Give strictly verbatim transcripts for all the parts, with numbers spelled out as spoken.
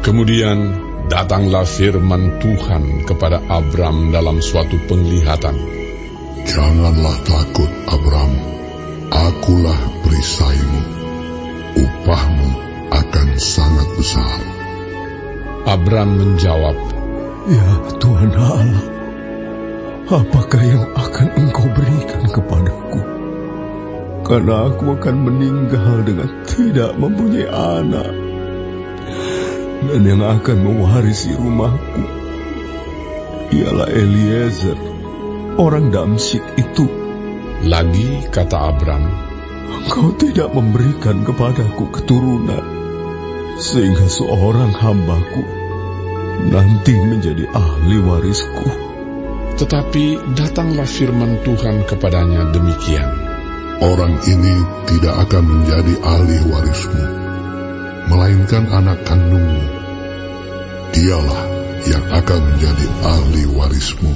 Kemudian datanglah firman Tuhan kepada Abram dalam suatu penglihatan. Janganlah takut, Abram. Akulah perisaimu. Upahmu akan sangat besar. Abram menjawab, Ya Tuhan Allah, apakah yang akan Engkau berikan kepadaku? Karena aku akan meninggal dengan tidak mempunyai anak. Dan yang akan mewarisi rumahku ialah Eliezer, orang Damsyik itu. Lagi kata Abram, Engkau tidak memberikan kepadaku keturunan, sehingga seorang hambaku nanti menjadi ahli warisku. Tetapi datanglah firman Tuhan kepadanya demikian. Orang ini tidak akan menjadi ahli warismu, melainkan anak kandungmu. Dialah yang akan menjadi ahli warismu.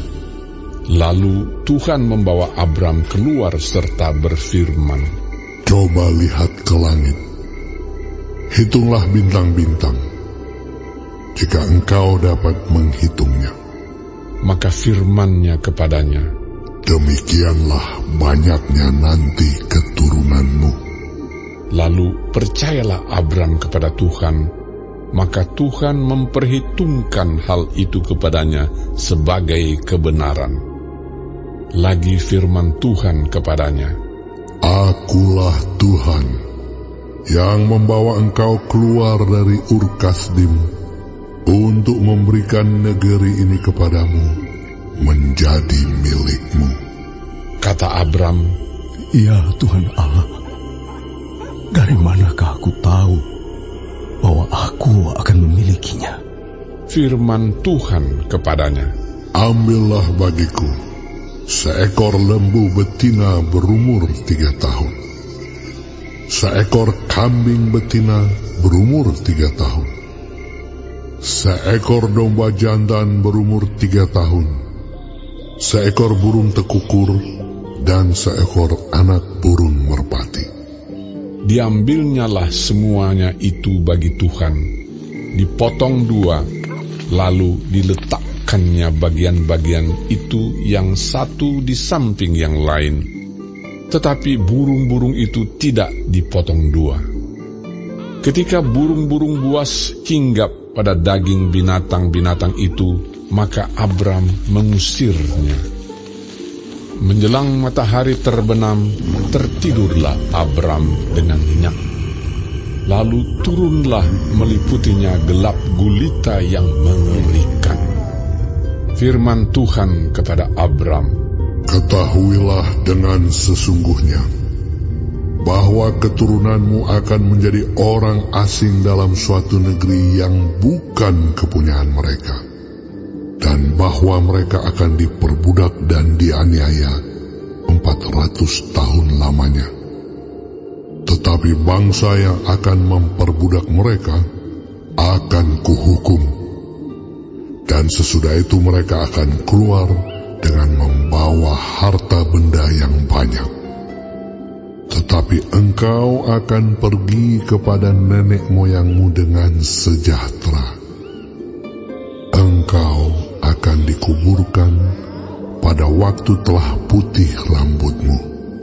Lalu Tuhan membawa Abram keluar serta berfirman, Coba lihat ke langit, hitunglah bintang-bintang, jika engkau dapat menghitungnya. Maka firman-Nya kepadanya, Demikianlah banyaknya nanti keturunanmu. Lalu percayalah Abram kepada Tuhan, maka Tuhan memperhitungkan hal itu kepadanya sebagai kebenaran. Lagi firman Tuhan kepadanya, Akulah Tuhan yang membawa engkau keluar dari Ur Kasdim untuk memberikan negeri ini kepadamu menjadi milikmu. Kata Abram, Ya Tuhan Allah, dari manakah aku tahu bahwa aku akan memilikinya? firman Tuhan kepadanya, Ambillah bagiku seekor lembu betina berumur tiga tahun, seekor kambing betina berumur tiga tahun, seekor domba jantan berumur tiga tahun, seekor burung tekukur, dan seekor anak burung merpati. Diambilnyalah semuanya itu bagi Tuhan, dipotong dua, lalu diletakkannya bagian-bagian itu yang satu di samping yang lain. Tetapi burung-burung itu tidak dipotong dua. Ketika burung-burung buas hinggap pada daging binatang-binatang itu, maka Abram mengusirnya. Menjelang matahari terbenam, tertidurlah Abram dengan nyenyak. Lalu turunlah meliputinya gelap gulita yang mengerikan. Firman Tuhan kepada Abram, Ketahuilah dengan sesungguhnya bahwa keturunanmu akan menjadi orang asing dalam suatu negeri yang bukan kepunyaan mereka, dan bahwa mereka akan diperbudak dan dianiaya empat ratus tahun lamanya. Tetapi bangsa yang akan memperbudak mereka akan kuhukum, dan sesudah itu mereka akan keluar dengan membawa harta benda yang banyak. Tetapi engkau akan pergi kepada nenek moyangmu dengan sejahtera. Engkau akan dikuburkan pada waktu telah putih rambutmu.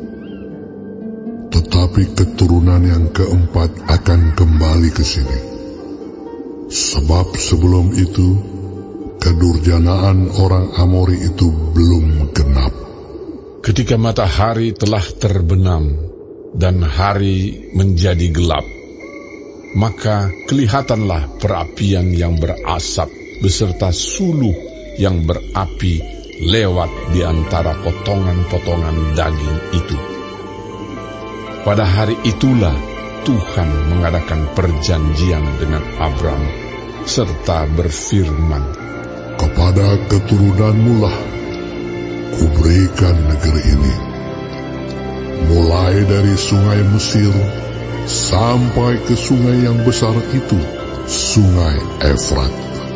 Tetapi keturunan yang keempat akan kembali ke sini. Sebab sebelum itu, kedurjanaan orang Amori itu belum genap. ketika matahari telah terbenam dan hari menjadi gelap, maka kelihatanlah perapian yang berasap beserta suluh yang berapi lewat di antara potongan-potongan daging itu. Pada hari itulah Tuhan mengadakan perjanjian dengan Abram serta berfirman, "Kepada keturunanmu lah kuberikan negeri ini, mulai dari sungai Mesir sampai ke sungai yang besar itu, sungai Efrat,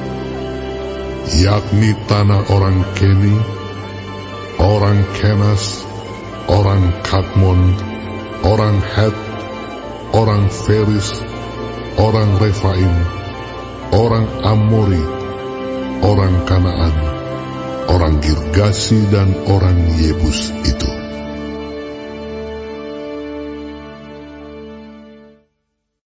yakni tanah orang Keni, orang Kenas, orang Kadmon, orang Het, orang Feris, orang Refaim, orang Amori, orang Kanaan, orang Girgasi dan orang Yebus itu.